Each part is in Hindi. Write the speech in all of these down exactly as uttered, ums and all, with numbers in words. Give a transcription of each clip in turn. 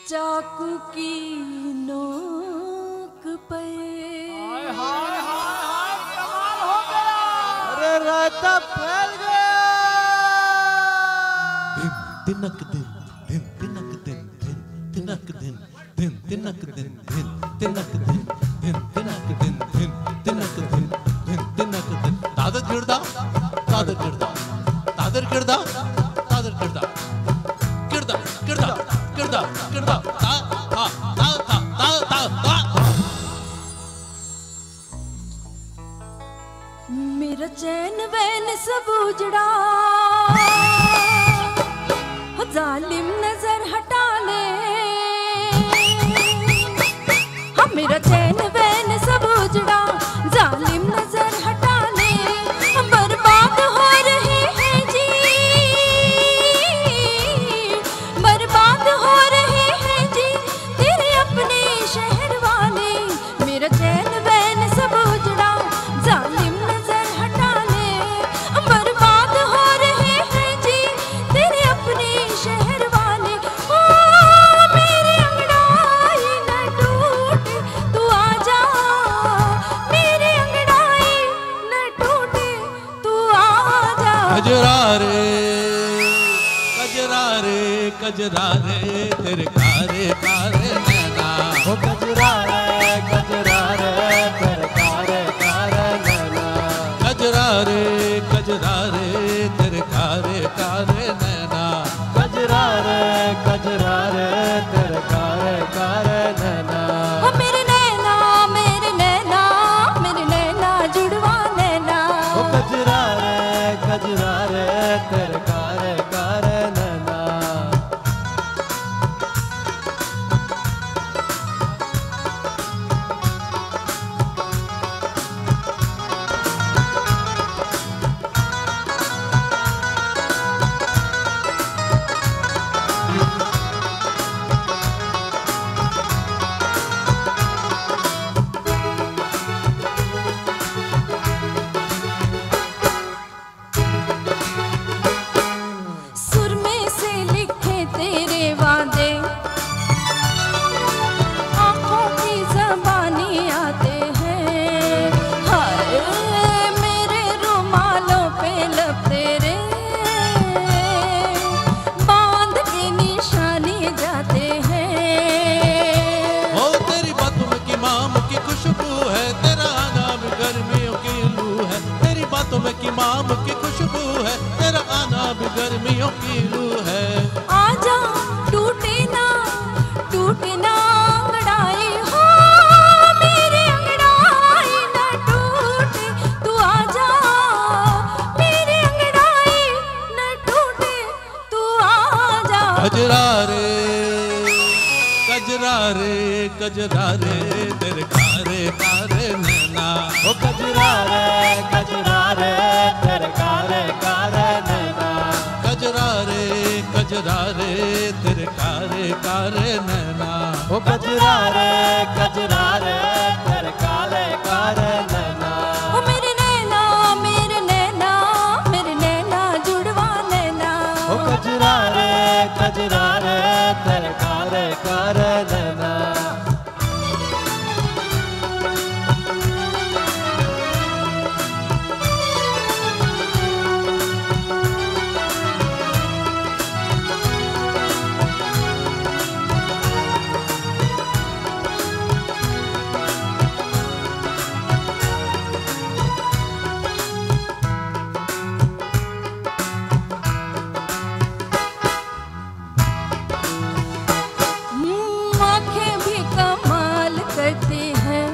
चाकू की नोक पे हाय हाय हाय हाय कमाल हो गया। अरे रायता फैल गया। तिनक दिन दिन तिनक दिन दिन तिनक दिन दिन तिनक दिन दिन तिनक दिन दिन तिनक दिन दिन तिनक दिन दिन तिनक दिन तादर गिरदा तादर गिरदा तादर गिरदा तादर गिरदा गिरदा गिरदा गिरदा गिरदा ता ता ता ता ता ता मेरा चैन वैन सब उजड़ा जालिम नजर हटा ले। हाँ मेरा चैन वैन सब उजड़ा जालिम नजर हटा ले। बर्बाद हो रहे हैं जी बर्बाद हो रहे हैं जी तेरे अपने शहर वाले। मेरा चैन वैन सब उजड़ा जालिम नजर हटा ले। बर्बाद हो रहे हैं जी तेरे अपने शहर वाले। ओ मेरी अंगड़ाई न टूटे तू आजा मेरी अंगड़ाई न टूटे तू आजा। कजरा रे कजरा रे कजरा रे तेरे कारे कारे नैना ओ कजरा रे कजरा रे तेरे कारे कारे नैना। कजरा रे कजरा रे तेरे कारे कारे नैना। कजरा रे कजरा रे तेरे कारे कारे नैना। ओ मेरे नैना मेरे नैना मेरे नैना जुड़वा नैना। ओ कजरा रे कजरा रे तेरे कारे कारे नैना। सुर में से लिखे तेरे वादे आँखों की ज़बानी आते हैं। हाय मेरे रुमालों पे लब तेरे बांध के निशानी जाते हैं। ओ तेरी बातों में की माम की खुशबू है तेरा आना भी गर्मियों की लू है। तेरी बातों में की माम की खुशबू है तेरा आना भी गर्मियों की लू है। आजा टूटे ना टूटे ना अंगड़ाई हो मेरी अंगड़ाई ना टूटे तू आजा मेरी अंगड़ाई ना टूटे तू आजा। कजरा रे कजरा रे कजरा रे तेरे कारे कारे नैना। ओ कजरा रे कजरा रे तेरे कारे कारे नैना। कजरा रे कजरा रे तेरे कारे कारे नैना। ओ कजरा रे कजरा रे तेरे कारे कारे नैना। ओ मेरे नैना मेरे नैना मेरे नैना जुड़वा नैना। ओ कजरा रे कजरा रे तेरे कारे कारे नैना। हम्म, आँखें भी कमाल करती हैं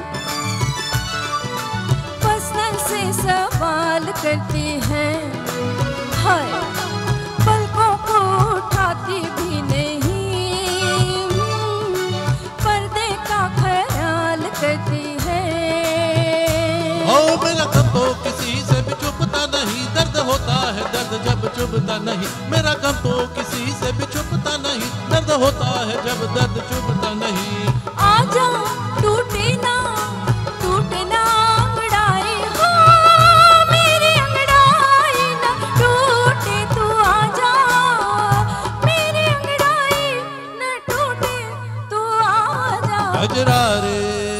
पसंद से सवाल करती हैं। हाय पलकों को उठाती भी नहीं हम्म, पर्दे का ख्याल करती है। ओ मेरा गम तो किसी से भी छुपता नहीं दर्द होता है दर्द जब चुभता नहीं। मेरा गम तो किसी से भी छुपता नहीं दर्द होता है जब दर्द चुभता नहीं। आजा टूटे ना टूटे ना अंगड़ाई हो मेरी अंगड़ाई ना टूटे तू आजा मेरी अंगड़ाई ना टूटे कजरा रे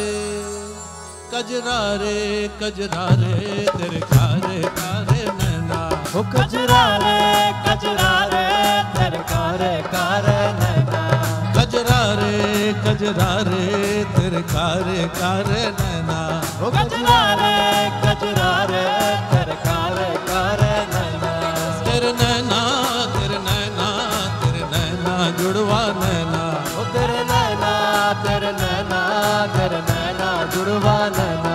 कजरा रे कजरा रे तेरे कारे कारे नैना। ओ कजरा रे कजरा रे तेरे कारे कारे नैना। कजरा रे कजरा रे तेरे कारे कारे नैना। ओ कजरा रे कजरा रे तेरे कारे कारे नैना। तेरे नैना तेरे नैना तेरे नैना जुड़वा नैना। ओ तेरे नैना तेरे नैना तेरे नैना जुड़वा नैना।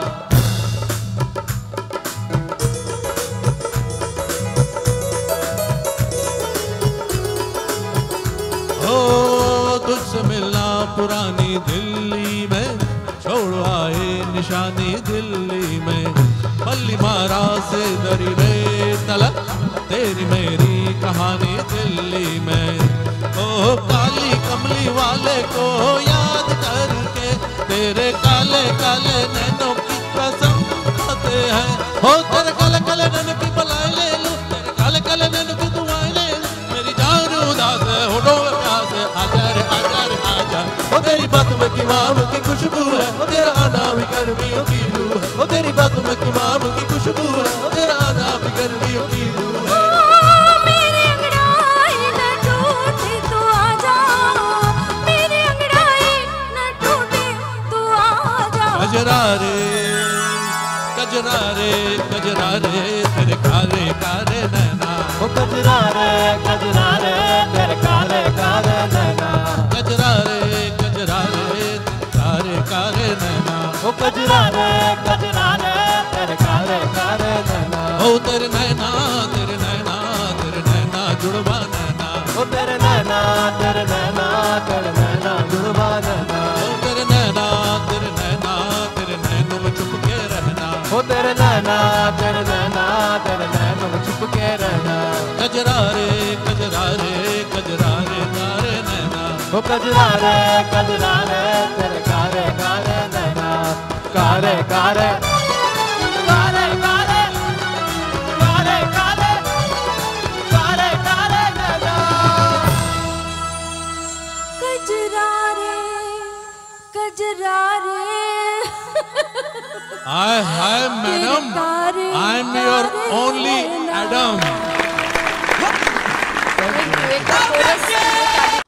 तुझसे मिलना पुरानी दिल्ली में छोड़ आए निशानी दिल्ली में। पल्ली मारा से दरी रे तलक तेरी मेरी कहानी दिल्ली में। ओ काली कमली वाले को याद करके तेरे काले काले नैनों की कसम खाते हैं। हो तेरे काले काले नैनों की बलाई ले लूं, तेरे काले काले नैनों की दुआएं ले लूं। मेरी जान उदास है होठों में प्यास है, आजा रे आजा रे आजा। ओ तेरी बात में की माम की खुशबू है, ओ तेरा आना भी गर्मियों की लू है। ओ तेरी बात में की माम की खुशबू है, ओ तेरा आना भी गर्मियों की लू है। मेरी अंगड़ाई न टूटे तू आजा, मेरी अंगड़ाई न टूटे तू आजा। कजरा रे कजरा रे कजरा रे तेरे कारे कारे नैना। ओ कजरा रे कजरा रे तेरे कारे कारे नैना। कजरा रे कजरा रे कारे कारे नैना। ओ कजरा रे कजरा रे तेरे कारे कारे नैना। ओ तेरे नैना तेरे नैना तेरे नैना जुड़वा नैना। ओ तेरे नैना तेरे नैना तेरे नैना जुड़वा नैना। ओ तेरे नैना तेरे नैना तेरे नैनों में छुप के रहना। ओ तेरे नैना तेरे नैना तेरे नैनों में छुप के रहना। कजरा रे कजरा रे कजरा रे कारे नैना। ओ कजरा रे कजरा रे तेरे कारे कारे नैना। कारे कारे कारे कारे कारे कारे कारे कारे नैना। कजरा रे कजरा रे hi hi madam, I am your only Adam. एक कोरस